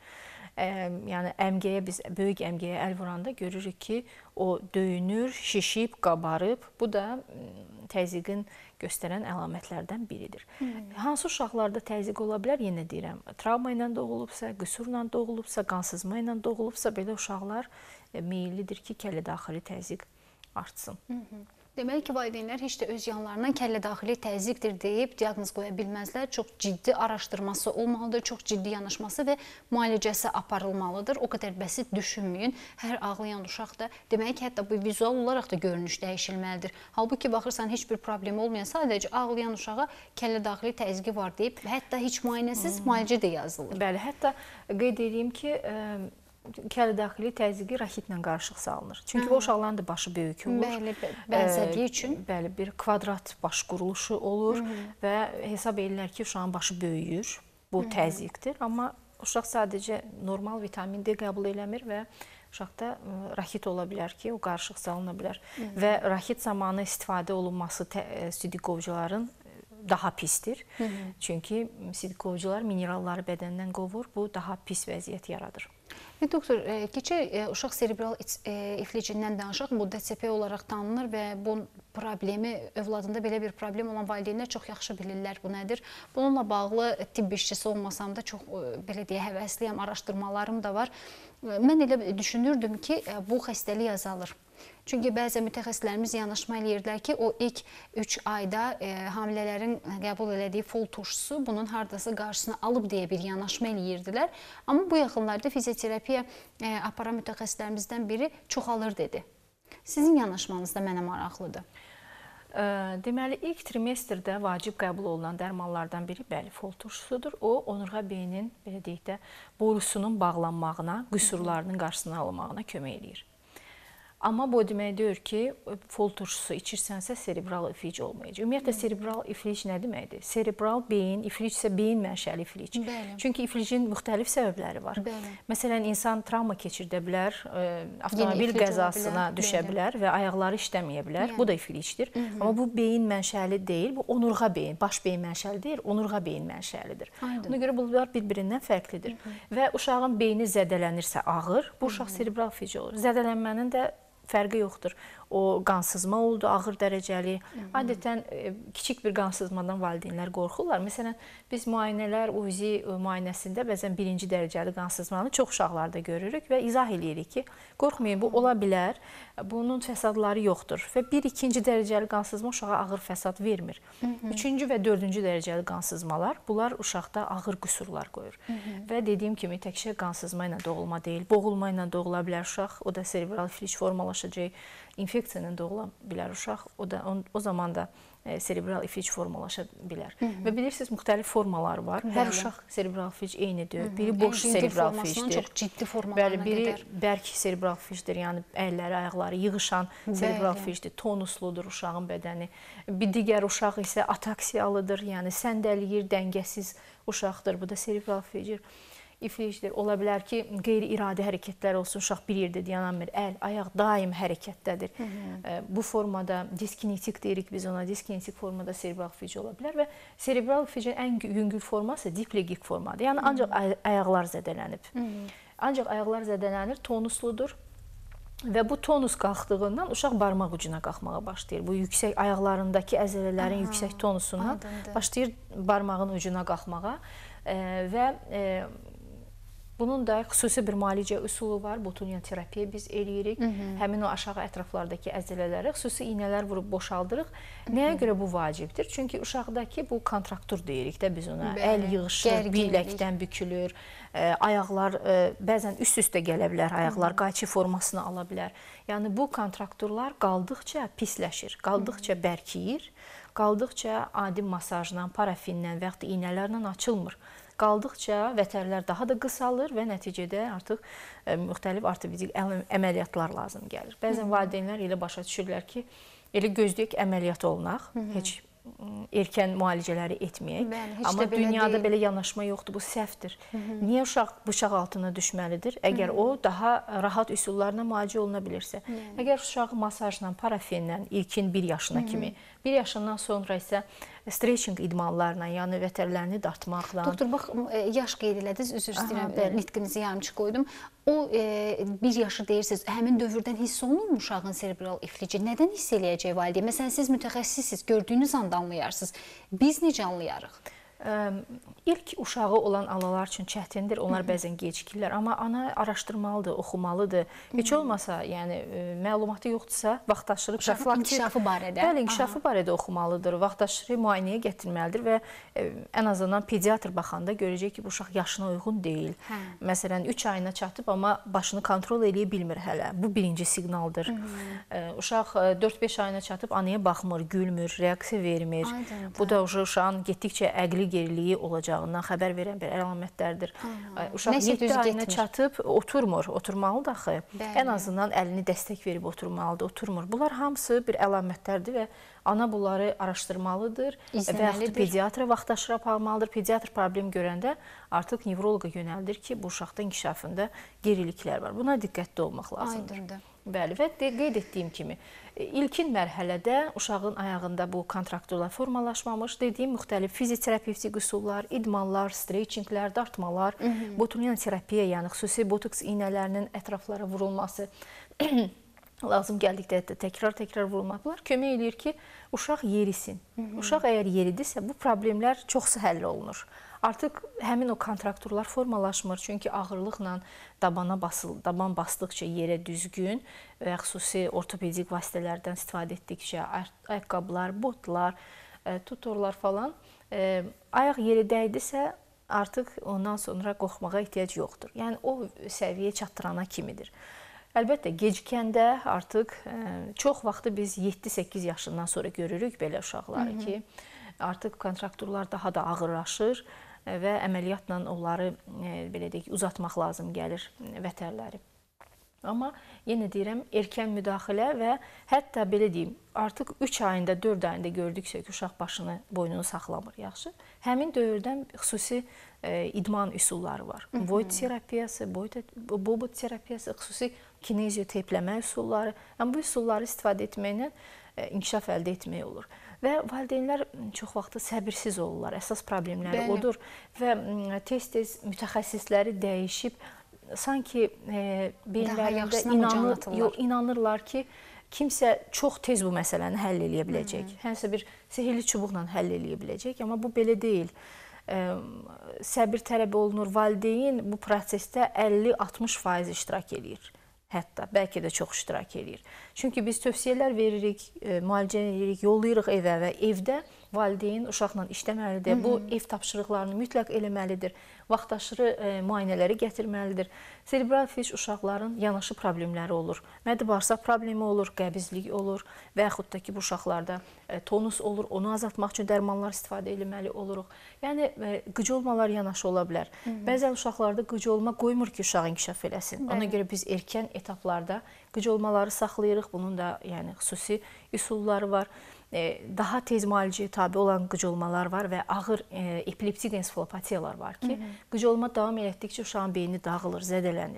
Yəni əmgəyə biz böyük əmgəyə əl vuranda görürük ki, o döyünür, şişib, qabarıb. Bu da təzyiqin göstərən əlamətlərdən biridir. Hansı uşaqlarda təzyiq ola bilər? Yenə deyirəm, travma ilə doğulubsa, qüsurla doğulubsa, qansızma ilə doğulubsa belə uşaqlar meyillidir ki, kəllədaxili təzyiq artsın. Demək ki, valideynlər heç də öz yanlarından kəllədaxili təzyiqdir deyib diaqnoz qoya bilməzlər. Çox ciddi araşdırması olmalıdır, çox ciddi yanaşması və müalicəsi aparılmalıdır. O qədər bəsit düşünməyin. Hər ağlayan uşaq da demək ki, hətta bu vizual olaraq da görünüş dəyişilməlidir. Halbuki baxırsan heç bir problem olmayan, sadəcə ağlayan uşağa kəllədaxili təzyiqi var deyib, hətta heç müayinəsiz müalicə də yazılır. Bəli, hətta qeyd edeyim ki, kəllədaxili təzyiqi raxitlə qarışıq salınır. Çünki o uşaqların da başı böyük olur. Bəli, bənzədiyi üçün. Bəli, bir kvadrat baş quruluşu olur və hesab edirlər ki, uşağın başı böyüyür. Bu təzyiqdir. Amma uşaq sadəcə normal vitamin D qəbul eləmir və uşaqda raxit ola bilər ki, o qarışıq salına bilər. Və raxit zamanı istifadə olunması sidik qovcuların daha pisdir. Çünki sidik qovcular mineralları bədəndən qovur. Bu daha pis vəziyyət yaradır. Doktor, keçək uşaq serebral iflicindən danışaq. Bu DCP olaraq tanınır və bu problemi, övladında belə bir problem olan valideynlər çox yaxşı bilirlər bu nədir. Bununla bağlı tibb işçisi olmasam da çox belə deyə həvəsliyəm, araşdırmalarım da var. Mən elə düşünürdüm ki, bu xəstəlik azalır. Çünki bəzi mütəxəssislərimiz yanaşma eləyirdilər ki, o ilk 3 ayda hamilələrin qəbul elədiyi fol turşusu bunun hardasa qarşısını alıb deyə bir yanaşma eləyirdilər. Amma bu yaxınlarda fizioterapiya aparan mütəxəssislərimizdən biri çoxalır dedi. Sizin yanaşmanız da mənə maraqlıdır. Deməli, ilk trimestrdə vacib qəbul olunan dərmanlardan biri bəli, fol turşusudur. O, onurğa beynin, belə deyək də, borusunun bağlanmağına, qüsurlarının qarşısını alınmağına kömək edir. Amma bu demək deyir ki, fol turşusu içirsənsə serebral iflic olmayacaq. Ümumiyyətlə, serebral iflic nə deməkdir? Serebral beyin, iflic isə beyin mənşəli iflic. Çünki iflicin müxtəlif səbəbləri var. Məsələn, insan travma keçirdə bilər, avtomobil qəzasına düşə bilər və ayaqları işləməyə bilər. Bu da iflicdir. Amma bu beyin mənşəli deyil, bu onurğa beyin, baş beyin mənşəli deyil, onurğa beyin mənşəlidir. Ona görə bunlar bir-birindən fərqlidir. Və uşağın beyni zədələnirsə ağır, bu uşaq serebral iflic olur. Zədələnmənin də fərqi yoxdur. o qansızma oldu, ağır dərəcəli. Adətən kiçik bir qansızmadan valideynlər qorxurlar. Məsələn, biz müayinələr, UZI müayinəsində bəzən birinci dərəcəli qansızmanı çox uşaqlarda görürük və izah eləyirik ki, qorxmayın, bu ola bilər, bunun fəsadları yoxdur və ikinci dərəcəli qansızma uşağa ağır fəsad vermir. Üçüncü və dördüncü dərəcəli qansızmalar, bunlar uşaqda ağır qüsurlar qoyur. Və dediyim kimi, təkcə qansızma ilə doğulma deyil, boğulma ilə doğula bilər uşaq, o da serebral iflic formalaşacaq, infeksiya ilə doğula bilər uşaq, o zaman da serebral iflic formalaşa bilər. Və bilirsiniz, müxtəlif formalar var. Hər uşaq serebral iflic eyni deyil. Biri boş serebral iflicdir. Çox ciddi formalarına biri qədər. Bərk serebral iflicdir, yəni əlləri, ayaqları yığışan serebral iflicdir, tonusludur uşağın bədəni. Bir digər uşaq isə ataksiyalıdır, yəni səndəliyir, dəngəsiz uşaqdır. Bu da serebral iflicdir. Ola bilər ki, qeyri-iradi hərəkətlər olsun, uşaq bir yerdə dayanmır, əl, ayaq daim hərəkətdədir. Bu formada diskinetik deyirik biz ona, diskinetik formada serebral iflic ola bilər və serebral iflicin ən yüngül forması diplegik formadır. Yəni ancaq ayaqlar zədələnib. Ancaq ayaqlar zədələnir, tonusludur. Və bu tonus qalxdığından uşaq barmaq ucuna qalxmağa başlayır. Bu yüksək ayaqlarındakı əzələlərin yüksək tonusundan başlayır barmağın ucuna qalxmağa və bunun da xüsusi bir müalicə üsulu var. Botulian terapiya biz eləyirik. Həmin o aşağı ətraflardakı əzələləri xüsusi iynələr vurub boşaldırıq. Nəyə görə bu vacibdir? Çünki uşaqdakı bu kontraktur deyirik də biz ona. Əl yığışır, biləkdən bükülür, ayaqlar bəzən üst-üstə gələ bilər, ayaqlar qayçı formasını ala bilər. Yəni bu kontrakturlar qaldıqca pisləşir, qaldıqca bərkiyir, qaldıqca adi masajla, parafinlə və yaxud da iynələrlə açılmır. Qaldıqca vətərlər daha da qısalır və nəticədə artıq müxtəlif ortopedik əməliyyatlar lazım gəlir. Bəzən valideynlər elə başa düşürlər ki, elə gözləyək əməliyyat olunaq, heç erkən müalicələri etməyək. Amma dünyada belə yanaşma yoxdur, bu səhvdir. Niyə uşaq bıçaq altına düşməlidir? Əgər o daha rahat üsullarla müalicə oluna bilirsə. Əgər uşaq masajla, parafinlə ilkin 1 yaşına kimi, 1 yaşından sonra isə stretching idmanlarla, yəni vətərlərini dartmaqla. Doktor, bax, yaş qeyd elədiniz, üzr istəyirəm, nitqinizi yarımçıq qoydum. O 1 yaşı deyirsiniz, həmin dövrdən hiss olunur uşağın serebral iflici? Nədən hiss eləyəcək valideyn? Məsələn, siz mütəxəssissiniz, gördüyünüz anda anlayarsınız. Biz necə anlayarıq? İlk uşağı olan analar üçün çətindir, onlar bəzən gecikirlər, amma ana araşdırmalıdır, oxumalıdır. Heç olmasa, yəni məlumatı yoxdursa, vaxtaşırı inkişafı barədə. Bəli, inkişafı barədə oxumalıdır, vaxtaşırı müayinəyə gətirməlidir və ən azından pediatr baxanda görəcək ki, bu uşaq yaşına uyğun deyil. Məsələn, 3 ayına çatıb, amma başını kontrol eləyə bilmir hələ. Bu birinci siqnaldır. Uşaq 4-5 ayına çatıb, anaya baxmır, gülmür, reaksiya vermir. Bu da uşağın getdikcə əqli geriliyi olacağından xəbər verən bir əlamətlərdir. Uşaq 7 ayına çatıb oturmur, oturmalıdır axı. Ən azından əlini dəstək verib oturmalıdır, oturmur. Bunlar hamısı bir əlamətlərdir və ana bunları araşdırmalıdır və yaxud pediatra vaxtaşırı aparmalıdır. Pediatr problem görəndə artıq nevroloqa yönəldir ki, bu uşaqda inkişafında geriliklər var. Buna diqqətli olmaq lazımdır. Bəli, və qeyd etdiyim kimi, ilkin mərhələdə uşağın ayağında bu kontrakturlar formalaşmamış, dediyim müxtəlif fizioterapevtik üsullar, idmanlar, stretchinglər, dartmalar, botulian terapiya, yəni xüsusi botoks iynələrinin ətraflara vurulması, lazım gəldikdə təkrar vurulmalar kömək eləyir ki, uşaq yerisin. Uşaq əgər yeridirsə, bu problemlər çoxsu həll olunur. Artıq həmin o kontrakturlar formalaşmır, çünki ağırlıqla daban basdıqca yerə düzgün və xüsusi ortopedik vasitələrdən istifadə etdikcə, ayaqqabılar, botlar, tutorlar falan, ayaq yerə dəydisə, artıq ondan sonra qorxmağa ehtiyac yoxdur. Yəni, o səviyyə çatdırana kimidir. Əlbəttə, gecikəndə artıq çox vaxtı biz 7-8 yaşından sonra görürük belə uşaqları ki, artıq kontrakturlar daha da ağırlaşır və əməliyyatla onları belə deyək, uzatmaq lazım gəlir vətərləri. Amma yenə deyirəm, erkən müdaxilə və hətta belə deyim, artıq 3 ayında, 4 ayında gördüksə ki, uşaq başını, boynunu saxlamır, yaxşı. Həmin dövrdən xüsusi idman üsulları var. Void terapiyası, bobot terapiyası, xüsusi kineziotepləmə üsulları. Yəni, bu üsulları istifadə etməklə inkişaf əldə etmək olur. Və valideynlər çox vaxtı səbirsiz olurlar. Əsas problemləri odur və tez-tez mütəxəssisləri dəyişib, sanki beyinlərində inanırlar ki, kimsə çox tez bu məsələni həll edə biləcək. Həmsə bir sehirli çubuqla həll edə biləcək, amma bu belə deyil. Səbir tələb olunur. Valideyn bu prosesdə 50-60% iştirak edir. Hətta bəlkə də çox iştirak edir. Çünki biz tövsiyələr veririk, müalicə edirik, yollayırıq evə və evdə valideyn uşaqla işləməlidir. Bu ev tapşırıqlarını mütləq eləməlidir. Vaxtaşırı müayinələri gətirməlidir. Serebral iflic uşaqların yanaşı problemləri olur. Mədə-bağırsaq problemi olur, qəbizlik olur və yaxud da ki, bu uşaqlarda tonus olur. Onu azaltmaq üçün dərmanlar istifadə etməli oluruq. Yəni, qıcı olmalar yanaşı ola bilər. Bəzən uşaqlarda qıcı olma qoymur ki, uşaq inkişaf eləsin. Ona görə biz erkən etaplarda qıcı olmaları saxlayırıq. Bunun da xüsusi üsulları var. Daha tez müalicəyə tabi olan qıcı olmalar var və ağır epileptik ensefalopatiyalar var ki, qıcı olma davam etdikcə uşağın beyni dağılır, zədələnir.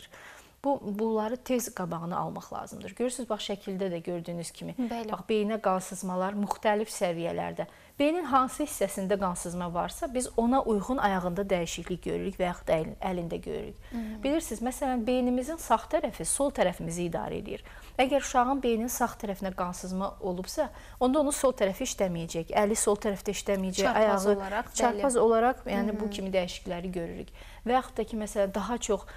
Bunları tez qabağını almaq lazımdır. Görürsünüz, bax şəkildə də gördüyünüz kimi, bax beyinə qan sızmalar müxtəlif səviyyələrdə. Beynin hansı hissəsində qan sızma varsa, biz ona uyğun ayağında dəyişiklik görürük və yaxud da əlində görürük. Bilirsiniz, məsələn, beynimizin sağ tərəfi sol tərəfimizi idarə edir. Əgər uşağın beyninin sağ tərəfinə qan sızma olubsa, onda onun sol tərəfi işləməyəcək, əli sol tərəfdə işləməyəcək, ayağı çarpaz olaraq, yəni bu kimi dəyişiklikləri görürük. Və yaxud da ki, məsələn, daha çox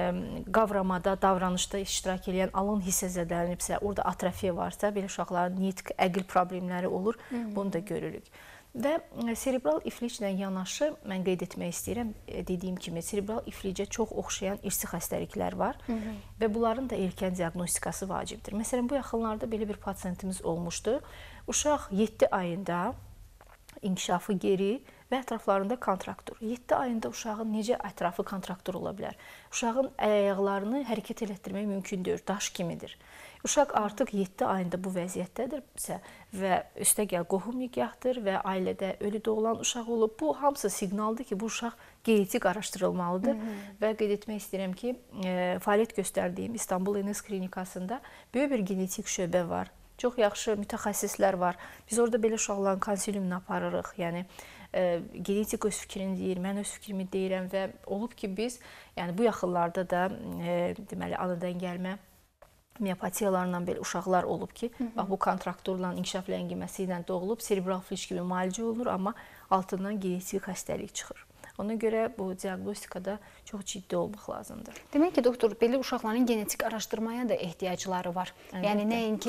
qavramada, davranışda iştirak edən alın hissə zədələnibsə, orada atrofiya varsa, belə uşaqların nitq, əql problemləri olur, bunu da görürük. Və serebral ifliclə yanaşı, mən qeyd etmək istəyirəm, dediyim kimi, serebral iflicə çox oxşayan irsi xəstəliklər var və bunların da erkən diaqnostikası vacibdir. Məsələn, bu yaxınlarda belə bir pasiyentimiz olmuşdu. Uşaq 7 ayında inkişafı geri və ətraflarında kontraktur. 7 ayında uşağın necə ətrafı kontraktur ola bilər? Uşağın ayaqlarını hərəkət elətdirmək mümkün deyil, daş kimidir. Uşaq artıq 7 ayında bu vəziyyətdədirsə və üstəgəl qohum nigahdır və ailədə ölü doğulan uşaq olub, bu hamısı siqnaldır ki, bu uşaq genetik araşdırılmalıdır və qeyd etmək istəyirəm ki, fəaliyyət göstərdiyim İstanbul Enes Klinikasında böyük bir genetik şöbə var. Çox yaxşı mütəxəssislər var. Biz orada belə uşaqların konsiliumunu aparırıq. Yəni, genetik öz fikrini deyir, mən öz fikrimi deyirəm və olub ki, biz bu yaxınlarda da deməli, anadan gəlmə miopatiyalarla belə uşaqlar olub ki, bu kontrakturla, inkişaf ləngiməsi ilə doğulub, serebral iflic kimi müalicə olunur, amma altından genetik xəstəlik çıxır. Ona görə bu diaqnostikada çox ciddi olmaq lazımdır. Demək ki, doktor, belə uşaqların genetik araşdırmaya da ehtiyacları var. Yəni,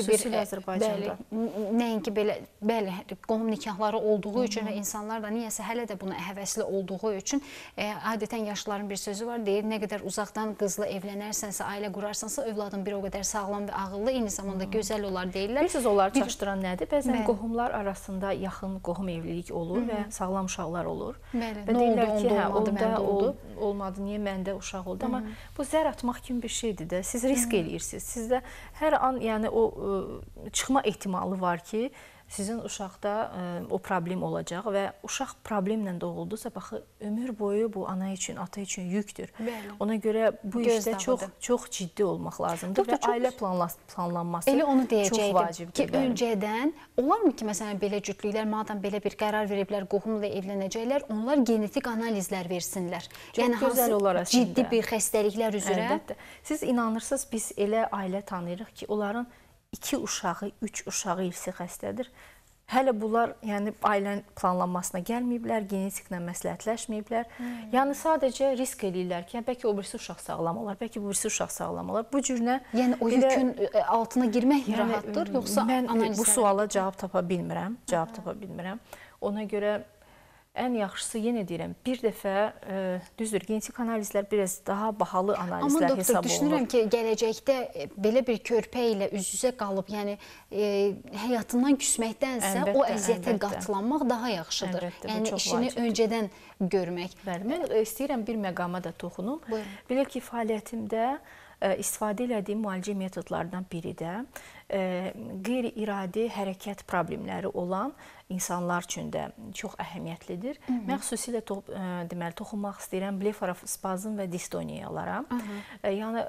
nəinki belə qohum nikahları olduğu üçün və insanlar da niyəsə hələ də buna həvəsli olduğu üçün adətən yaşlıların bir sözü var, deyir, nə qədər uzaqdan qızla evlənərsənsə, ailə qurarsansa, övladın bir o qədər sağlam və ağıllı, eyni zamanda gözəl olar deyirlər. Bilirsiniz, onları çaşdıran nədir? Bəzən qohumlar arasında yaxın qohum evlilik olur və sağlam uşaqlar olur. Və deyirlər ki, onda olmadı, niyə məndə uşaq oldu? Amma bu zər atmaq kimi bir şeydir də. Siz risk eləyirsiniz. Sizdə hər an o çıxma ehtimalı var ki, sizin uşaqda o problem olacaq və uşaq problemlə doğuldusa, baxı, ömür boyu bu ana üçün, ata üçün yükdür. Ona görə bu işdə çox ciddi olmaq lazımdır və ailə planlanması çox vacibdir. Ki, öncədən olarmı ki, məsələn, belə cütlüklər, madəm belə bir qərar veriblər, qohumla evlənəcəklər, onlar genetik analizlər versinlər. Çox gözəl olar əslində. Ciddi bir xəstəliklər üzrə. Əlbəttə. Siz inanırsınız, biz elə ailə tanıyırıq ki, onların 2 uşağı, 3 uşağı irsi xəstədir. Hələ bunlar ailənin planlanmasına gəlməyiblər, genetiklə məsləhətləşməyiblər. Yəni, sadəcə risk eləyirlər ki, bəlkə o birisi uşaq sağlam olar, bəlkə bu birisi uşaq sağlam olar. Bu cürünə... Yəni, o yükün altına girmək rahatdır, yoxsa analizlər? Mən bu suala cavab tapa bilmirəm. Ona görə ən yaxşısı, yenə deyirəm, bir dəfə, düzdür, genetik analizlər biraz daha bahalı analizlər hesab olunur. Amma doktor, düşünürəm ki, gələcəkdə belə bir körpə ilə üz-üzə qalıb, yəni həyatından küsməkdənsə o əziyyətə qatlanmaq daha yaxşıdır. Yəni, işini öncədən görmək. Bəli, mən istəyirəm bir məqama da toxunum. Belə ki, fəaliyyətimdə istifadə etdiyim müalicə metodlarından biri də qeyri-iradi hərəkət problemləri olan insanlar üçün də çox əhəmiyyətlidir. Mən xüsusilə deməli toxunmaq istəyirəm blefarospazm və distoniyalara. Yəni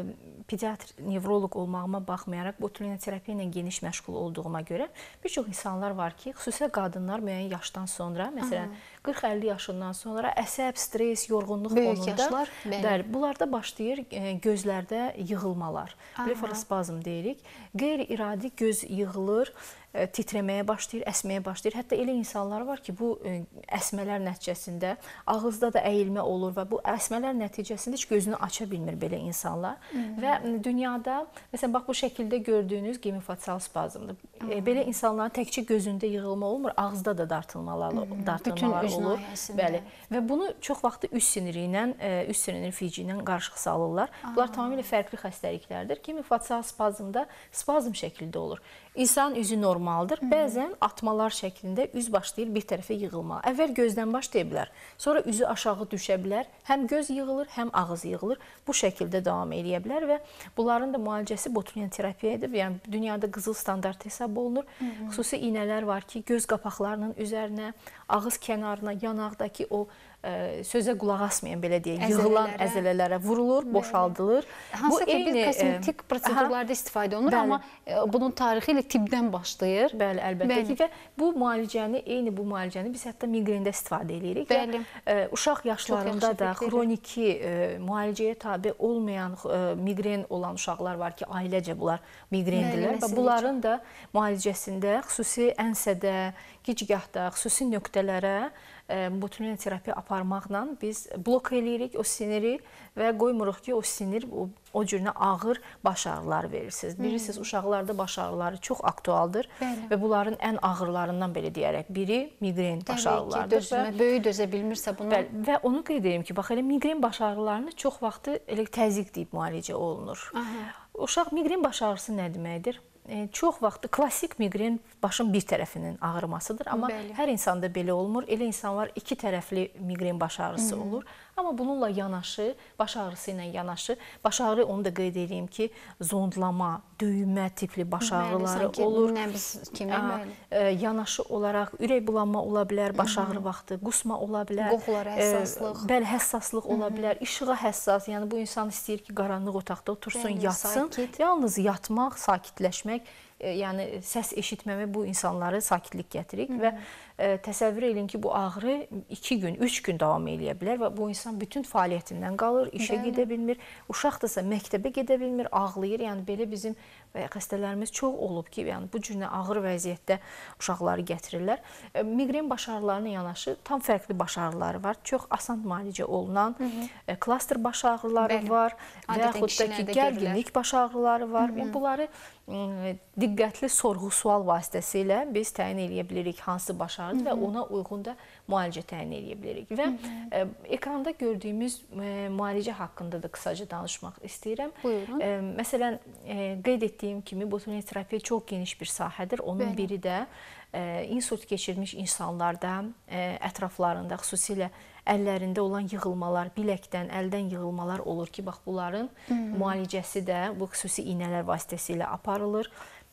pediatr nevroloq olmağıma baxmayaraq botulin terapiya ilə geniş məşğul olduğuma görə bir çox insanlar var ki, xüsusilə qadınlar müəyyən yaşdan sonra, məsələn 40-50 yaşından sonra əsəb, stres, yorğunluq fonunda bunlarda başlayır gözlərdə yığılmalar. Blefarospazm deyirik. Qeyri-iradi göz yığılır, titrəməyə başlayır, əsməyə başlayır. Hətta elə insanlar var ki, bu əsmələr nəticəsində ağızda da əyilmə olur və bu əsmələr nəticəsində heç gözünü aça bilmir belə insanlar. Və dünyada, məsələn, bax bu şəkildə gördüyünüz gemifacial spazmdır. Belə insanların təkcə gözündə yığılma olmur, ağızda da dartılmalar olur. Bəli. Və bunu çox vaxtı üst siniri ilə, üst sinir fici ilə qarışıq salırlar. Bunlar tamamilə fərqli xəstəliklərdir. Gemifacial spazmda spazm şəklində olur. İnsanın üzü normaldır. Bəzən atmalar şəklində üz başlayır bir tərəfə yığılma. Əvvəl gözdən başlaya bilər. Sonra üzü aşağı düşə bilər. Həm göz yığılır, həm ağız yığılır. Bu şəkildə davam edə bilər və bunların da müalicəsi botulin terapiyadır. Yəni dünyada qızıl standart hesab olunur. Xüsusi iynələr var ki, göz qapaqlarının üzərinə, ağız kənarına, yanaqdakı o sözə qulaq asmayan, belə deyək, yığılan əzələlərə vurulur, boşaldılır. Hansı ki, bir kosmetik prosedurlarda istifadə olunur, amma bunun tarixi ilə tibbdən başlayır. Bəli, əlbəttə ki, və bu müalicəni, eyni bu müalicəni biz hətta miqrendə istifadə edirik. Bəli. Uşaq yaşlarında da xroniki müalicəyə tabe olmayan miqren olan uşaqlar var ki, ailecə bunlar miqrendirlər və bunların da müalicəsində xüsusi ənsədə, gicgahda, xüsusi nöqtələrə botulin terapiya aparmaqla biz blok eləyirik o siniri və qoymuruq ki, o sinir o cürünə ağır baş ağrıları verirsiniz. Bilirsiniz, uşaqlarda baş ağrıları çox aktualdır və bunların ən ağırlarından belə deyərək biri miqren baş ağrılarıdır. Böyük dözə bilmirsə bunu. Və onu qeyd edirəm ki, bax elə miqren baş ağrılarını çox vaxtı elə təzyiq deyib müalicə olunur. Uşaq miqren baş ağrısı nə deməkdir? Çox vaxtı klassik miqren başın bir tərəfinin ağrımasıdır, amma hər insanda belə olmur. Elə insanlar iki tərəfli miqren baş ağrısı olur. Amma bununla yanaşı, baş ağrısı ilə yanaşı, baş ağrı onu da qeyd edeyim ki, zondlama, döyünmə tipli baş ağrıları olur. Yanaşı olaraq ürək bulanma ola bilər, baş ağrı vaxtı, qusma ola bilər. Qoxulara həssaslıq. Bəli, həssaslıq ola bilər, işığa həssas. Yəni bu insan istəyir ki, qaranlıq otaqda otursun, yatsın. Yalnız yatmaq, sakitləşmək, yəni səs eşitməmə bu insanları sakitlik gətirir və təsəvvür edin ki, bu ağrı 2 gün, 3 gün davam edə bilər və bu insan bütün fəaliyyətindən qalır, işə gedə bilmir, uşaqdırsa məktəbə gedə bilmir, ağlayır. Yəni belə bizim xəstələrimiz çox olub ki, yəni bu cürlə ağır vəziyyətdə uşaqları gətirirlər. Miqren baş ağrılarına yanaşı tam fərqli baş ağrıları var. Çox asan müalicə olunan klaster baş ağrıları var və yaxud da ki, gərginlik baş ağrıları var. Bunları diqqətli sorğu-sual vasitəsilə biz təyin edə bilirik hansı baş ağrıdır və ona uyğun da müalicə təyin edə bilirik. Və ekranda gördüyümüz müalicə haqqında da qısaca danışmaq istəyirəm. Buyurun. Məsələn, qeyd etdiyim kimi botulin terapiya çox geniş bir sahədir. Onun biri də insult keçirmiş insanlarda, ətraflarında, xüsusilə əllərində olan yığılmalar, biləkdən, əldən yığılmalar olur ki, bax bunların müalicəsi də bu xüsusi iynələr vasitəsilə aparılır.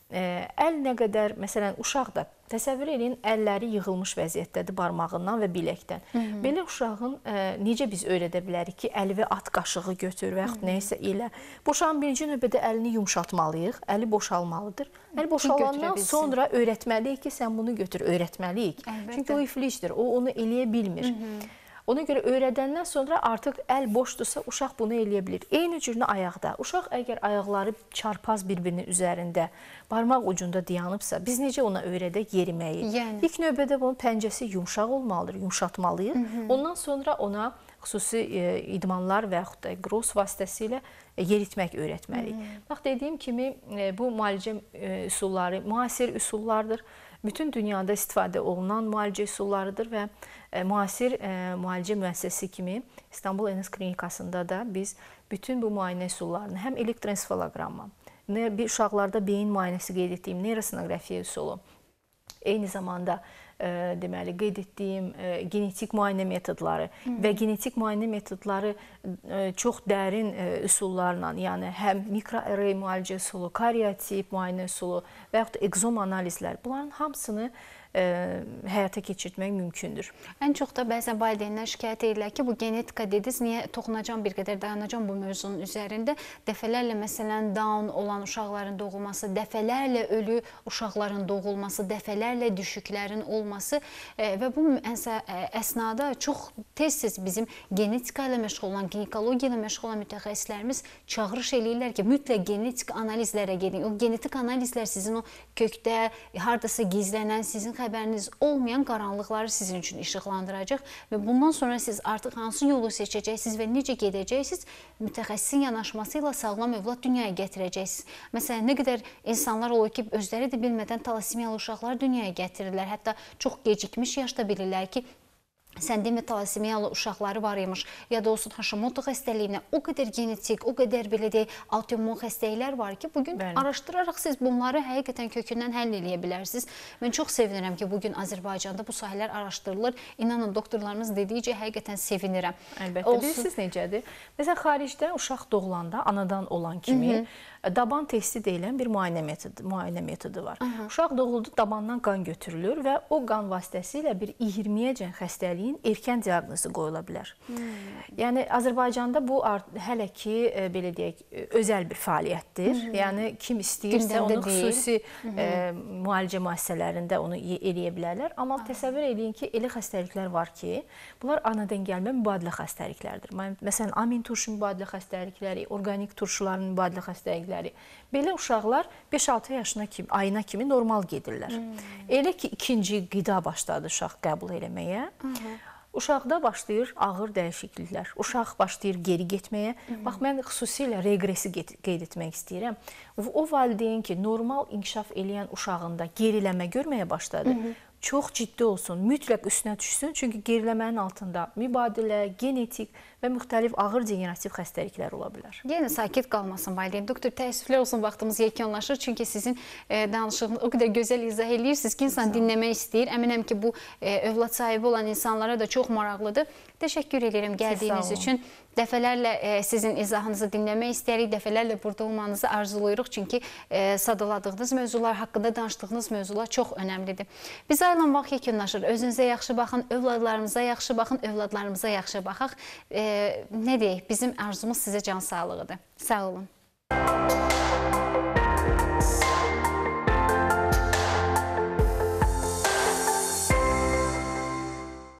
Əl nə qədər, məsələn, uşaq da təsəvvür edin, əlləri yığılmış vəziyyətdədir barmağından və biləkdən. Belə uşağın necə biz öyrədə bilərik ki, əli və at qaşığı götür və yaxud nəysə elə. Bu uşağın birinci növbədə əlini yumşaltmalıyıq, əli boşalmalıdır. Əli boşalandan sonra öyrətməliyik ki, sən bunu götür, öyrətməliyik. Çünki o iflicdir, o onu eləyə bilmir. Ona görə öyrədəndən sonra artıq əl boşdursa, uşaq bunu eləyə bilir. Eyni cürünə ayaqda. Uşaq əgər ayaqları çarpaz bir-birinin üzərində, barmaq ucunda dayanıbsa, biz necə ona öyrədək yeriməyi? İlk növbədə bunun pəncəsi yumşaq olmalıdır, yumşatmalıyıq. Ondan sonra ona xüsusi idmanlar və yaxud da qros vasitəsilə yeritmək öyrətməliyik. Bax, dediyim kimi, bu müalicə üsulları müasir üsullardır. Bütün dünyada istifadə olunan müalicə üsullarıdır və müasir müalicə müəssisəsi kimi İstanbul Enes Klinikasında da biz bütün bu müayinə üsullarını, həm elektroensefalogramma, uşaqlarda beyin müayinəsi qeyd etdiyim neyrosonografiya üsulu, eyni zamanda deməli qeyd etdiyim genetik müayinə metodları və genetik müayinə metodları çox dərin üsullarla, yəni həm mikroarray müalicə üsulu, karyotip müayinə üsulu və yaxud da ekzom analizlər, bunların hamısını həyata keçirtmək mümkündür. Ən çox da bəzən valideynlər şikayət edirlər ki, bu genetika dediniz, niyə toxunacam bir qədər dayanacam bu mövzunun üzərində. Dəfələrlə məsələn Down olan uşaqların doğulması, dəfələrlə ölü uşaqların doğulması, dəfələrlə düşüklərin olması və bu əsnada çox tez-tez bizim genetika ilə məşğul olan, ginekologiya ilə məşğul olan mütəxəssislərimiz çağırış eləyirlər ki, mütləq genetik analizlərə gedin. O genetik analizlər sizin o kökdə, hardasa gizlənən, sizin xəbəriniz olmayan qaranlıqları sizin üçün işıqlandıracaq və bundan sonra siz artıq hansı yolu seçəcəksiniz və necə gedəcəksiniz, mütəxəssisin yanaşması ilə sağlam övlad dünyaya gətirəcəksiniz. Məsələn, nə qədər insanlar olur ki, özləri də bilmədən talasimiyalı uşaqlar dünyaya gətirirlər. Hətta çox gecikmiş yaşda bilirlər ki, sən demə talasimiyalı uşaqları var imiş, ya da olsun Hashimoto xəstəliyinə o qədər genetik, o qədər belə deyək, autoimmun xəstəliklər var ki, bugün araşdıraraq siz bunları həqiqətən kökündən həll eləyə bilərsiniz. Mən çox sevinirəm ki, bugün Azərbaycanda bu sahələr araşdırılır. İnanın, doktorlarımız dedikcə həqiqətən sevinirəm. Əlbəttə, bilirsiniz necədir? Məsələn, xaricdə uşaq doğulanda anadan olan kimi daban testi deyilən bir müayinə metodu var. Uşaq doğuldu, dabandan qan götürülür və o qan vasitəsilə bir 20-yəcən xəstəliyin erkən diaqnozu qoyula bilər. Yəni, Azərbaycanda bu hələ ki, belə deyək, özəl bir fəaliyyətdir. Yəni, kim istəyirsə onu xüsusi müalicə müəssisələrində onu eləyə bilərlər. Amma təsəvvür edin ki, elə xəstəliklər var ki, bunlar anadan gəlmə mübadilə xəstəliklərdir. Məsələn, amin turşu mübadilə xəstəlikləri, orqanik turşuların mübadilə xəstəlikləri. Belə uşaqlar 5-6 yaşına kimi, ayına kimi normal gedirlər. Elə ki, ikinci qida başladı uşaq qəbul eləməyə. Uşaqda başlayır ağır dəyişikliklər. Uşaq başlayır geri getməyə. Bax, mən xüsusilə reqresi qeyd etmək istəyirəm. O valideyn ki, normal inkişaf eləyən uşağında geriləmə görməyə başladı. Çox ciddi olsun, mütləq üstünə düşsün. Çünki geriləmənin altında mübadilə, genetik və müxtəlif ağır degenerativ xəstəliklər ola bilər. Yenə sakit qalmasın valideyn. Doktor, təəssüflər olsun, vaxtımız yekunlaşır. Çünki sizin danışığınız o qədər gözəl izah eləyirsiniz ki, insan dinləmək istəyir. Əminəm ki, bu övlad sahibi olan insanlara da çox maraqlıdır. Təşəkkür edirəm gəldiyiniz üçün. Dəfələrlə sizin izahınızı dinləmək istəyirik, dəfələrlə burada olmanızı arzulayırıq. Çünki sadaladığınız mövzular, haqqında danışdığınız mövzular çox önəmlidir. Biz ayrılan vaxt yekunlaşır. Özünüzə yaxşı baxın, övladlarımıza yaxşı baxın, övladlarımıza yaxşı baxaq. Nə deyək, bizim arzumuz sizə can sağlığıdır. Sağ olun.